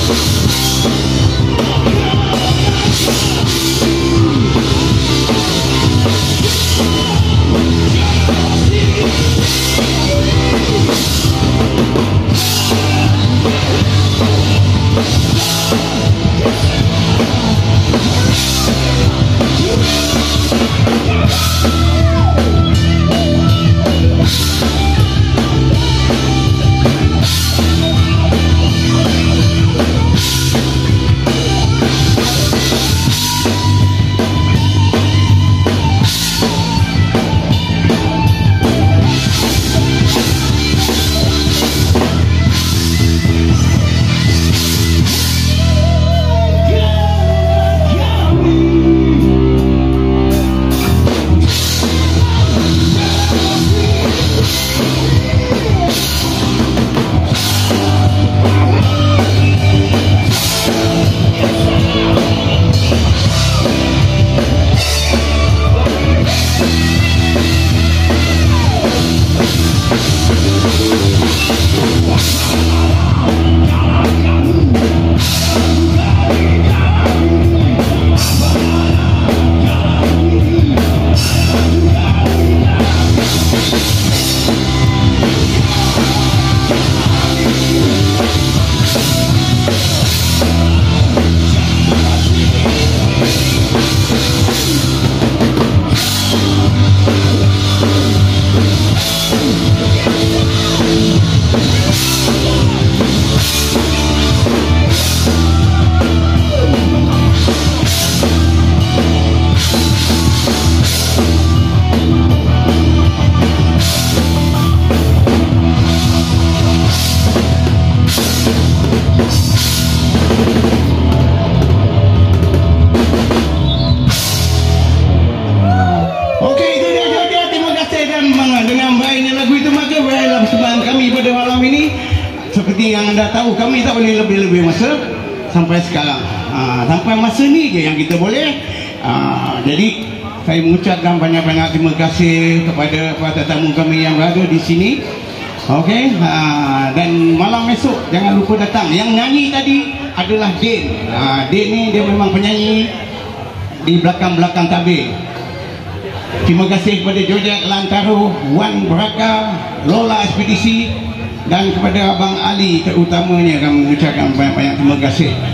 Seperti yang anda tahu, kami tak boleh lebih-lebih masa sampai sekarang. Sampai masa ni je yang kita boleh. Jadi saya mengucapkan banyak-banyak terima kasih kepada tetamu kami yang berada di sini. Okey, dan malam esok jangan lupa datang. Yang nyanyi tadi adalah Din. Din ni dia memang penyanyi di belakang-belakang tabir. Terima kasih kepada Jojek Lantaro, Wan Beraka, Lola Ekspedisi, dan kepada Abang Ali terutamanya kami mengucapkan banyak-banyak terima kasih.